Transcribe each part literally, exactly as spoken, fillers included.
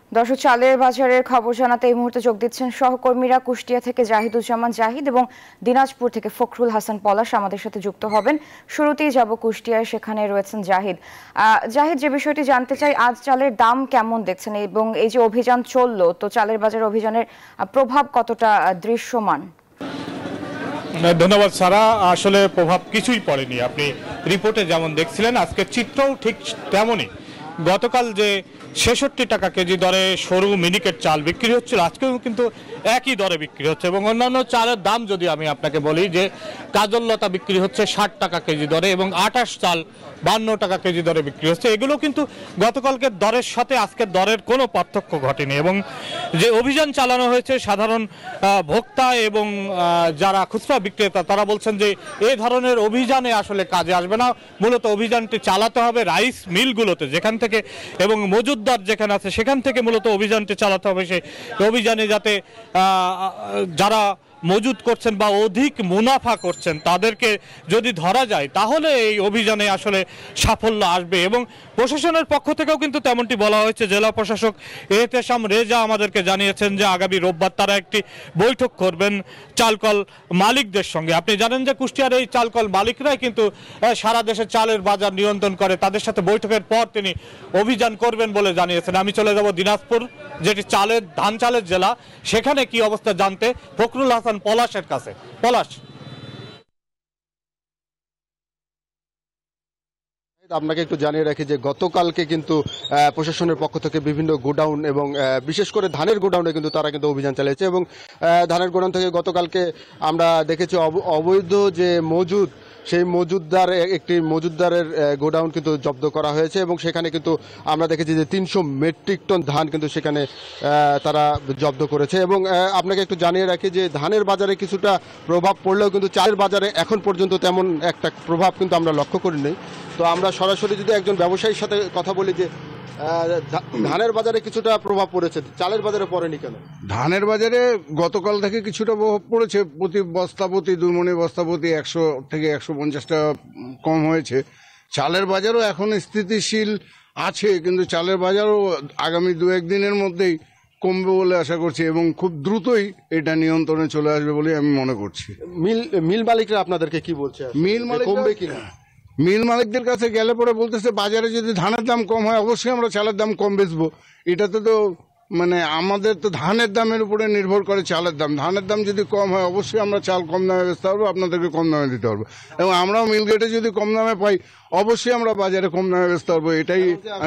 দর্শক, চালের বাজারের খবর জানাতে এই মুহূর্তে যোগ দিচ্ছেন সহকর্মীরা। কুষ্টিয়া থেকে জাহিদুজ্জামান জাহিদ এবং দিনাজপুর থেকে ফখরুল হাসান পলাশ আমাদের সাথে যুক্ত হবেন। শুরুতেই যাব কুষ্টিয়ায়, সেখানে রয়েছেন জাহিদ। জাহিদ, যে বিষয়টি জানতে চাই, আজ চালের দাম কেমন দেখছেন এবং এই যে অভিযান চললো, তো চালের বাজার অভিযানের প্রভাব কতটা দৃশ্যমান? ধন্যবাদ সারা। আসলে প্রভাব কিছুই পড়েনি। আপনি রিপোর্টে যেমন দেখছিলেন, আজকের চিত্রও ঠিক তেমনই। গতকাল যে ছেষট্টি টাকা কেজি দরে সরু মিনিকেট চাল বিক্রি হচ্ছিল, আজকেও কিন্তু একই দরে বিক্রি হচ্ছে। এবং অন্যান্য চালের দাম যদি আমি আপনাকে বলি, যে কাজললতা বিক্রি হচ্ছে ষাট টাকা কেজি দরে এবং আটাশ চাল বান্ন টাকা কেজি দরে বিক্রি হচ্ছে। এগুলো কিন্তু গতকালকের দরের সাথে আজকের দরের কোনো পার্থক্য ঘটেনি। এবং যে অভিযান চালানো হয়েছে, সাধারণ ভোক্তা এবং যারা খুচরা বিক্রেতা তারা বলছেন যে এই ধরনের অভিযানে আসলে কাজে আসবে না। মূলত অভিযানটি চালাতে হবে রাইস মিলগুলোতে, যেখান থেকে এবং মজুদদার যেখানে আছে সেখান থেকে মূলত অভিযানটি চালাতে হবে। সেই অভিযানে যাতে যারা মজুদ করছেন বা অধিক মুনাফা করছেন তাদেরকে যদি ধরা যায়, তাহলে এই অভিযানে আসলে সাফল্য আসবে। এবং প্রশাসনের পক্ষ থেকেও কিন্তু তেমনটি বলা হয়েছে। জেলা প্রশাসক এহতেশাম রেজা আমাদেরকে জানিয়েছেন যে আগামী রোববার তারা একটি বৈঠক করবেন চালকল মালিকদের সঙ্গে। আপনি জানেন যে কুষ্টিয়ার এই চালকল মালিকরাই কিন্তু সারা দেশে চালের বাজার নিয়ন্ত্রণ করে। তাদের সাথে বৈঠকের পর তিনি অভিযান করবেন বলে জানিয়েছেন। আমি চলে যাব দিনাজপুর, যেটি চালের ধান চালের জেলা, সেখানে কি অবস্থা জানতে ফখরুল হাসান পলাশের কাছে। পলাশ, আপনাকে একটু জানিয়ে রাখি যে গতকালকে কিন্তু প্রশাসনের পক্ষ থেকে বিভিন্ন গোডাউন এবং বিশেষ করে ধানের গোডাউনে কিন্তু তারা কিন্তু অভিযান চালিয়েছে। এবং ধানের গোডাউন থেকে গতকালকে আমরা দেখেছি অবৈধ যে মজুদ, সেই মজুদদার একটি মজুদদারের গোডাউন কিন্তু জব্দ করা হয়েছে। এবং সেখানে কিন্তু আমরা দেখেছি যে তিনশো মেট্রিক টন ধান কিন্তু সেখানে তারা জব্দ করেছে। এবং আপনাকে একটু জানিয়ে রাখি যে ধানের বাজারে কিছুটা প্রভাব পড়লেও কিন্তু চালের বাজারে এখন পর্যন্ত তেমন একটা প্রভাব কিন্তু আমরা লক্ষ্য করিনি। তো আমরা সরাসরি যদি একজন ব্যবসায়ীর সাথে কথা বলি যে ধানের বাজারে কিছুটা প্রভাব পড়েছে, চালের বাজারে পড়েনি কেন? ধানের বাজারে গতকাল থেকে কিছুটা প্রভাব পড়েছে। প্রতি বস্তাপতি দুমনি বস্তাপতি একশো থেকে একশো পঞ্চাশ টাকা কম হয়েছে। চালের বাজারও এখন স্থিতিশীল আছে, কিন্তু চালের বাজারও আগামী দু একদিনের মধ্যেই কমবে বলে আশা করছি এবং খুব দ্রুতই এটা নিয়ন্ত্রণে চলে আসবে বলে আমি মনে করছি। মিল মিল মালিকরা আপনাদেরকে কি বলছে? মিল মালিক কমবে কিনা? মিল মালিকদের কাছে গেলে পরে বলতেছে বাজারে যদি ধানের দাম কম হয় অবশ্যই আমরা চালের দাম কম বেচবো। এটাতে তো মানে আমাদের তো ধানের দামের উপরে নির্ভর করে চালের দাম। ধানের দাম যদি কম হয় অবশ্যই আমরা চাল কম দামে বেচতে পারবো, আপনাদেরকে কম দামে দিতে পারবো। এবং আমরাও মিল গেটে যদি কম দামে পাই অবশ্যই আমরা বাজারে কম দামে বেচতে পারবো। এটাই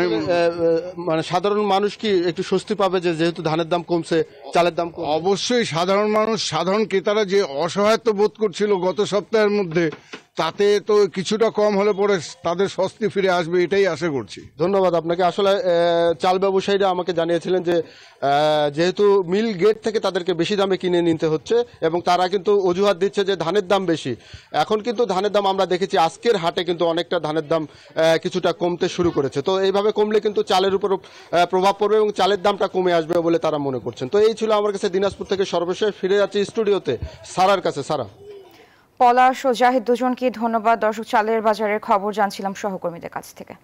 মানে সাধারণ মানুষ কি একটু স্বস্তি পাবে যে যেহেতু ধানের দাম কমছে, চালের দাম কম? অবশ্যই সাধারণ মানুষ, সাধারণ ক্রেতারা যে অসহায়ত্ব বোধ করছিল গত সপ্তাহের মধ্যে, তাতে তো কিছুটা কম হলে পরে তাদের স্বস্তি ফিরে আসবে, এটাই আশা করছি। ধন্যবাদ আপনাকে। আসলে চাল ব্যবসায়ীরা আমাকে জানিয়েছিলেন যে যেহেতু মিল গেট থেকে তাদেরকে বেশি দামে কিনে নিতে হচ্ছে এবং তারা কিন্তু অজুহাত দিচ্ছে যে ধানের দাম বেশি। এখন কিন্তু ধানের দাম আমরা দেখেছি আজকের হাটে কিন্তু অনেকটা ধানের দাম কিছুটা কমতে শুরু করেছে। তো এইভাবে কমলে কিন্তু চালের উপর প্রভাব পড়বে এবং চালের দামটা কমে আসবে বলে তারা মনে করছেন। তো এই ছিল আমার কাছে দিনাজপুর থেকে সর্বশেষ। ফিরে যাচ্ছি স্টুডিওতে সারার কাছে। সারা, পলাশ ও জাহিদ দুজনকে ধন্যবাদ। দর্শক, চালের বাজারের খবর জানছিলাম সহকর্মীদের কাছ থেকে।